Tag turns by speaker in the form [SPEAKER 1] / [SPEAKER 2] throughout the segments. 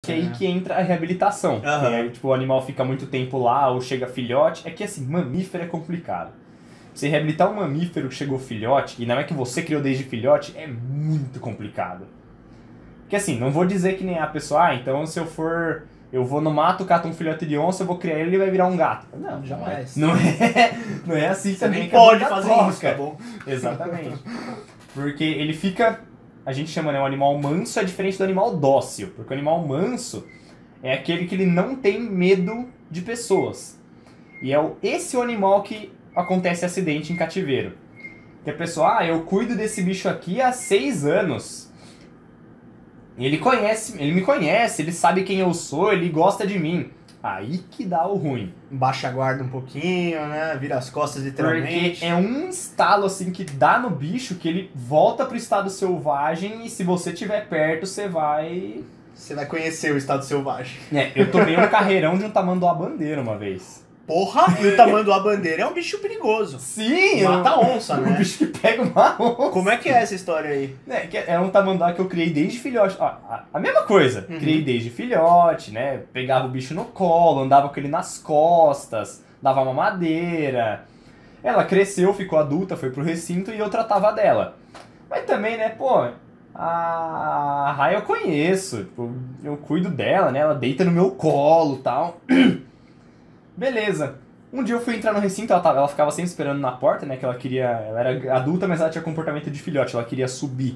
[SPEAKER 1] Que é aí que entra a reabilitação.
[SPEAKER 2] Aham.
[SPEAKER 1] Aí, tipo, o animal fica muito tempo lá, ou chega filhote. É que assim, mamífero é complicado. Você reabilitar um mamífero que chegou filhote, e não é que você criou desde filhote, é muito complicado. Porque assim, não vou dizer que nem a pessoa, então se eu for... Eu vou no mato, cato um filhote de onça, eu vou criar ele e ele vai virar um gato. Não,
[SPEAKER 2] Jamais.
[SPEAKER 1] Não é assim
[SPEAKER 2] Você
[SPEAKER 1] também
[SPEAKER 2] nem
[SPEAKER 1] que a
[SPEAKER 2] pode
[SPEAKER 1] vida
[SPEAKER 2] fazer
[SPEAKER 1] troca.
[SPEAKER 2] isso, tá bom?
[SPEAKER 1] Exatamente. Porque ele fica... A gente chama, né, um animal manso é diferente do animal dócil. Porque o animal manso é aquele que ele não tem medo de pessoas. E é esse o animal que acontece acidente em cativeiro. Que a pessoa, eu cuido desse bicho aqui há 6 anos. E ele me conhece, ele sabe quem eu sou, ele gosta de mim. Aí que dá o ruim.
[SPEAKER 2] Baixa a guarda um pouquinho, né? Vira as costas literalmente.
[SPEAKER 1] Porque é um estalo assim que dá no bicho que ele volta pro estado selvagem e se você estiver perto, você vai...
[SPEAKER 2] Você vai conhecer o estado selvagem.
[SPEAKER 1] Eu tomei um carreirão de um tamanduá-bandeira uma vez.
[SPEAKER 2] Porra! E o tamanduá-bandeira é um bicho perigoso.
[SPEAKER 1] Sim!
[SPEAKER 2] Mata onça, né?
[SPEAKER 1] O bicho que pega uma onça.
[SPEAKER 2] Como é que é essa história aí?
[SPEAKER 1] É um tamanduá que eu criei desde filhote. Ó, a mesma coisa.
[SPEAKER 2] Uhum.
[SPEAKER 1] Criei desde filhote, né? Pegava o bicho no colo, andava com ele nas costas, dava mamadeira. Ela cresceu, ficou adulta, foi pro recinto e eu tratava dela. Mas também, né, pô... A Rai eu conheço. Tipo, eu cuido dela, né? Ela deita no meu colo e tal. Beleza. Um dia eu fui entrar no recinto, ela ficava sempre esperando na porta, né? Que ela queria... Ela era adulta, mas ela tinha comportamento de filhote. Ela queria subir.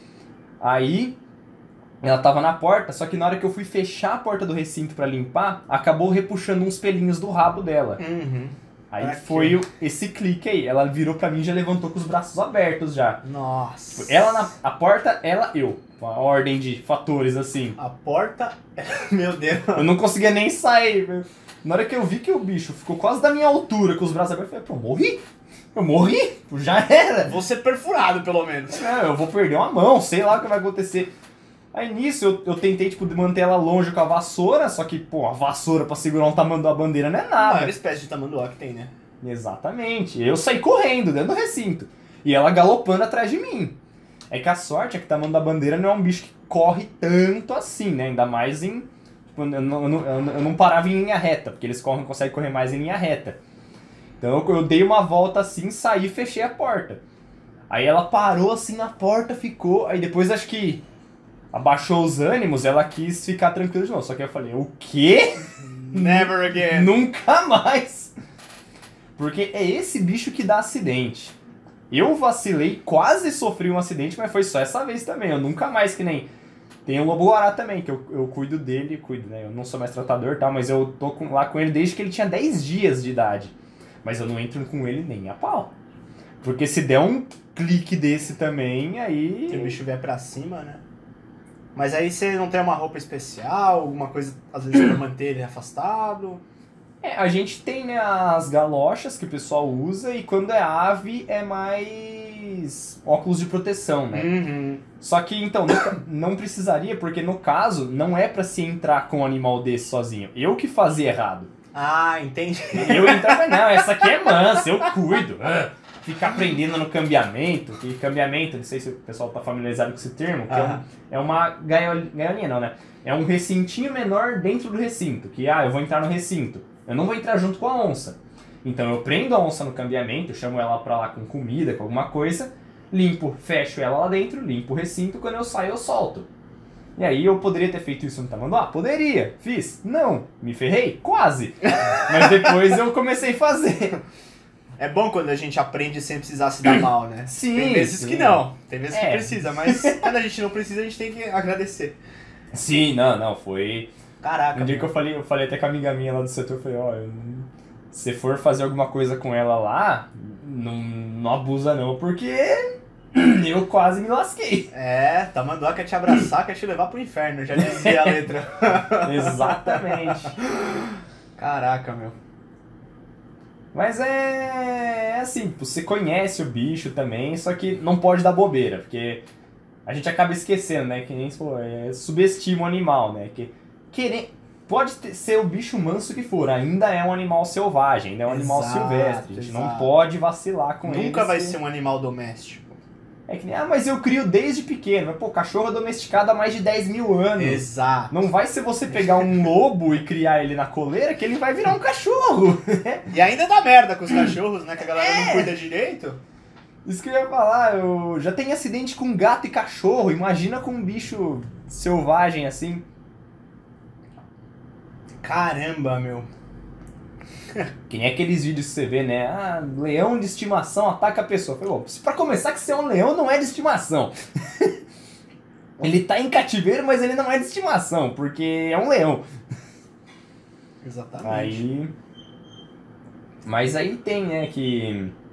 [SPEAKER 1] Aí... Ela tava na porta, só que na hora que eu fui fechar a porta do recinto pra limpar, acabou repuxando uns pelinhos do rabo dela.
[SPEAKER 2] Uhum.
[SPEAKER 1] Aí
[SPEAKER 2] Aqui.
[SPEAKER 1] foi esse clique aí. Ela virou pra mim e já levantou com os braços abertos já.
[SPEAKER 2] Nossa.
[SPEAKER 1] Ela a porta, ela, eu. Uma ordem de fatores, assim.
[SPEAKER 2] A porta... Meu Deus.
[SPEAKER 1] Eu não conseguia nem sair. Na hora que eu vi que o bicho ficou quase da minha altura, com os braços abertos, eu falei, pô, morri? Eu morri? Já era.
[SPEAKER 2] Vou ser perfurado, pelo menos.
[SPEAKER 1] Eu vou perder uma mão, sei lá o que vai acontecer. Aí nisso eu tentei, tipo, manter ela longe com a vassoura, só que, pô, a vassoura pra segurar um tamanduá-bandeira não é
[SPEAKER 2] A
[SPEAKER 1] nada.
[SPEAKER 2] maior espécie de tamanduá que tem, né?
[SPEAKER 1] Exatamente. Eu saí correndo dentro do recinto. E ela galopando atrás de mim. É que a sorte é que tamanduá-bandeira não é um bicho que corre tanto assim, né? Ainda mais em... Tipo, eu não parava em linha reta, porque eles conseguem correr mais em linha reta. Então eu dei uma volta assim, saí e fechei a porta. Aí ela parou assim na porta, ficou... Aí depois acho que abaixou os ânimos, ela quis ficar tranquila de novo. Só que eu falei, o quê?
[SPEAKER 2] Never again.
[SPEAKER 1] Nunca mais! Porque é esse bicho que dá acidente. Eu vacilei, quase sofri um acidente, mas foi só essa vez também. Eu nunca mais, que nem... Tem o lobo-guará também, que eu cuido dele, né? Eu não sou mais tratador e tal, mas eu tô lá com ele desde que ele tinha 10 dias de idade. Mas eu não entro com ele nem a pau. Porque se der um clique desse também, aí...
[SPEAKER 2] Se o bicho vier pra cima, né? Mas aí você não tem uma roupa especial, alguma coisa, às vezes, pra manter ele afastado?
[SPEAKER 1] A gente tem, né, as galochas que o pessoal usa e quando é ave é mais óculos de proteção, né?
[SPEAKER 2] Uhum.
[SPEAKER 1] Só que, então, não precisaria, porque no caso, não é pra se entrar com um animal desse sozinho. Eu que fazia errado.
[SPEAKER 2] Ah, entendi.
[SPEAKER 1] Eu entrava, não, essa aqui é mansa, eu cuido. Ficar aprendendo no cambiamento, que cambiamento, não sei se o pessoal tá familiarizado com esse termo, que é uma gaiolinha, não, né? É um recintinho menor dentro do recinto, que, eu vou entrar no recinto. Eu não vou entrar junto com a onça. Então eu prendo a onça no cambiamento, chamo ela pra lá com comida, com alguma coisa, limpo, fecho ela lá dentro, limpo o recinto, quando eu saio eu solto. E aí eu poderia ter feito isso no tamanduá? Poderia. Fiz? Não. Me ferrei? Quase. Mas depois eu comecei a fazer.
[SPEAKER 2] É bom quando a gente aprende sem precisar se dar mal, né?
[SPEAKER 1] Sim,
[SPEAKER 2] Tem vezes
[SPEAKER 1] sim.
[SPEAKER 2] que não, tem vezes que
[SPEAKER 1] É.
[SPEAKER 2] precisa, mas quando a gente não precisa, a gente tem que agradecer.
[SPEAKER 1] Sim, não, foi...
[SPEAKER 2] Caraca,
[SPEAKER 1] Um dia que eu falei até com a amiga minha lá do setor, eu falei, se for fazer alguma coisa com ela lá, não abusa não, porque eu quase me lasquei.
[SPEAKER 2] tamanduá quer te abraçar, quer te levar pro inferno, já dizia a letra.
[SPEAKER 1] Exatamente.
[SPEAKER 2] Caraca, meu.
[SPEAKER 1] Mas é assim, você conhece o bicho também, só que não pode dar bobeira, porque a gente acaba esquecendo, né, que nem se for, subestima o animal, né, que pode ser o bicho manso que for, ainda é um animal selvagem, ainda é um animal
[SPEAKER 2] Exato,
[SPEAKER 1] silvestre, a gente não
[SPEAKER 2] exato.
[SPEAKER 1] pode vacilar com ele.
[SPEAKER 2] Nunca vai ser um animal doméstico.
[SPEAKER 1] É que nem, mas eu crio desde pequeno. Mas, pô, cachorro é domesticado há mais de 10 mil anos.
[SPEAKER 2] Exato.
[SPEAKER 1] Não vai ser você pegar um lobo e criar ele na coleira que ele vai virar um cachorro.
[SPEAKER 2] E ainda dá merda com os cachorros, né? Que a galera não cuida direito.
[SPEAKER 1] Isso que eu ia falar, eu já tenho acidente com gato e cachorro. Imagina com um bicho selvagem assim.
[SPEAKER 2] Caramba, meu.
[SPEAKER 1] Que nem aqueles vídeos que você vê, né? Ah, leão de estimação ataca a pessoa. Eu falei, bom, pra começar que ser um leão não é de estimação. Ele tá em cativeiro, mas ele não é de estimação, porque é um leão.
[SPEAKER 2] Exatamente.
[SPEAKER 1] Aí... Mas aí tem, né, que...